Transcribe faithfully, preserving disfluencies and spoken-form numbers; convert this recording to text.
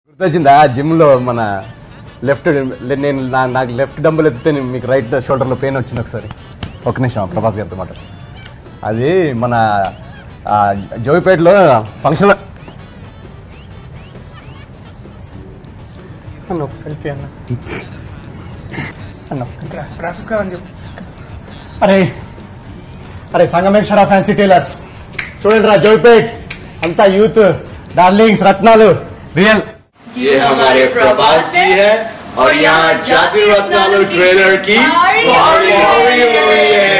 గుర్తొచ్చిందా జిమ్ లో మన లెఫ్ట్ నేను నాకు లెఫ్ట్ డంబుల్ ఎత్తితే మీకు రైట్ షోల్డర్ లో పెయిన్ వచ్చింది ఒకసారి. ఒక నిమిషం ప్రభాస్ గారితో మాట. అది మన జోగిపేటలో ఫంక్షన్ అన్న ఒక సెల్ఫీ అన్న అన్న గ్రాఫిక్స్ కావాలని చెప్పు. అరే అరే సంగమేశ్వర ఫ్యాన్సీ టైలర్స్ చూడండి రా, జోగిపేట్ అంతా యూత్ డార్లింగ్స్ రత్నాలు రియల్. ये हमारे प्रभास जी है और यहाँ जाति रत्नालु ट्रेलर की पार्टी हो रही है।